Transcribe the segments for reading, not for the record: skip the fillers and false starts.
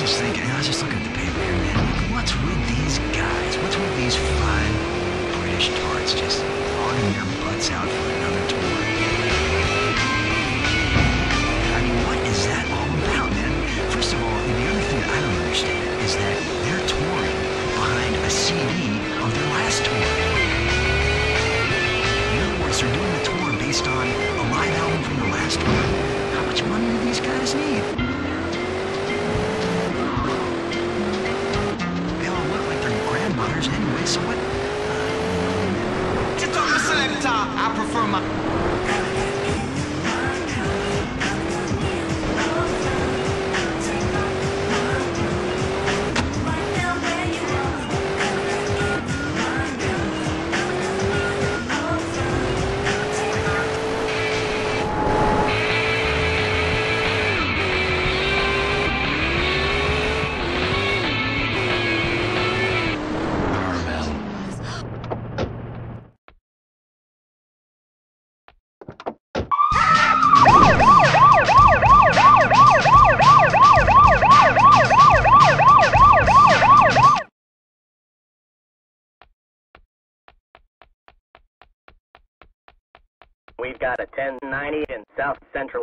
was thinking, I was just looking at the paper here, man. What's with these guys? What's with these five British tarts just hogging their butts out for another tour? I mean, what is that all about, man? First of all, the other thing that I don't understand is that they're touring behind a CD of their last tour. In other words, they're doing a tour based on a live album from the last tour. How much money do these guys need? They all look like their grandmothers anyway, so what? Just on the selector, I prefer my... We've got a 1090 in South Central.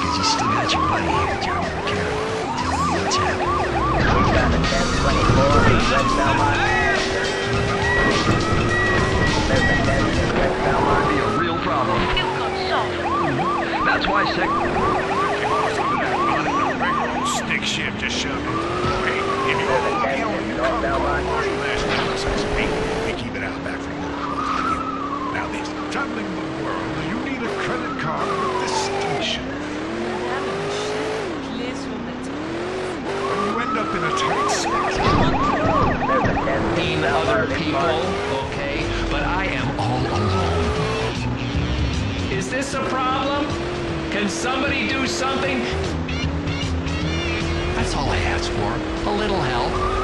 because you still got your buddy here, Johnny Vaquero. Tell me what's happening. We've got a 1024 in West Belmont. There's a 10 in West Belmont. Be a real problem. That's why Stick shift, just shove it. Hey, if you There's a want 10 in West Belmont. we keep it out back from your clothes like you. Now this, traveling the world, you need a credit card with distinction. When you end up in a tight spot. There's a 10 in Seen Belmont. other This people, part. okay, but I am all alone. Is this a problem? Can somebody do something? That's all I ask for. A little help.